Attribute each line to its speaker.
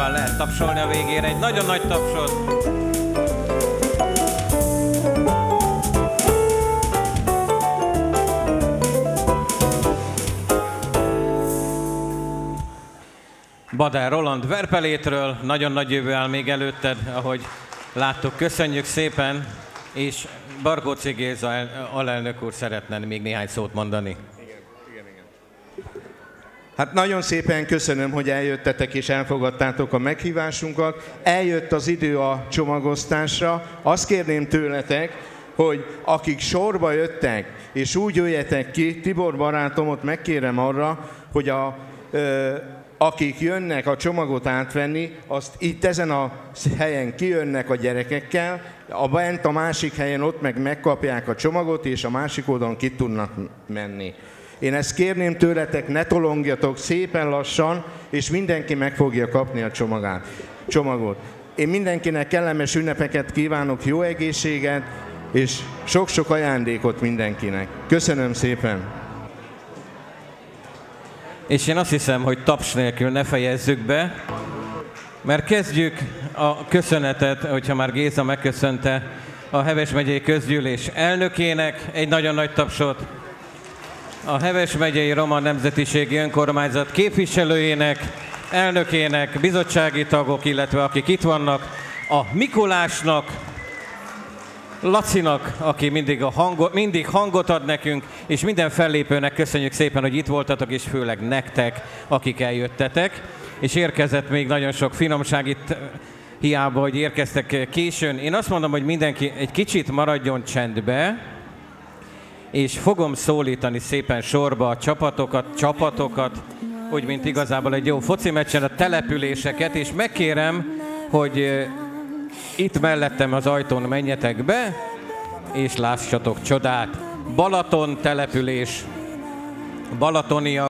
Speaker 1: nyilván lehet tapsolni a végére. Egy nagyon nagy tapsot! Badár Roland Verpelétről, nagyon nagy jövő áll még előtted, ahogy láttuk. Köszönjük szépen, és Barkóczy Géza alelnök úr szeretne még néhány szót mondani.
Speaker 2: Igen. Hát nagyon szépen köszönöm, hogy eljöttetek és elfogadtátok a meghívásunkat. Eljött az idő a csomagosztásra. Azt kérném tőletek, hogy akik sorba jöttek, és úgy jöjjetek ki, Tibor barátomot megkérem arra, hogy akik jönnek a csomagot átvenni, azt itt ezen a helyen kijönnek a gyerekekkel, bent a másik helyen ott meg megkapják a csomagot, és a másik oldalon ki tudnak menni. Én ezt kérném tőletek, ne tolongjatok, szépen lassan, és mindenki meg fogja kapni a csomagot. Én mindenkinek kellemes ünnepeket kívánok, jó egészséget, és sok-sok ajándékot mindenkinek. Köszönöm szépen!
Speaker 1: És én azt hiszem, hogy taps nélkül ne fejezzük be, mert kezdjük a köszönetet, hogyha már Géza megköszönte a Heves megyei közgyűlés elnökének egy nagyon nagy tapsot, a Heves megyei Roma Nemzetiségi Önkormányzat képviselőjének, elnökének, bizottsági tagok, illetve akik itt vannak, a Mikulásnak, Lacinak, aki mindig hangot ad nekünk, és minden fellépőnek köszönjük szépen, hogy itt voltatok, és főleg nektek, akik eljöttetek. És érkezett még nagyon sok finomság itt, hiába, hogy érkeztek későn. Én azt mondom, hogy mindenki egy kicsit maradjon csendbe, és fogom szólítani szépen sorba a csapatokat, úgy, mint igazából egy jó foci meccsen a településeket, és megkérem, hogy itt mellettem az ajtón menjetek be, és lássatok csodát. Balaton település, balatoniak.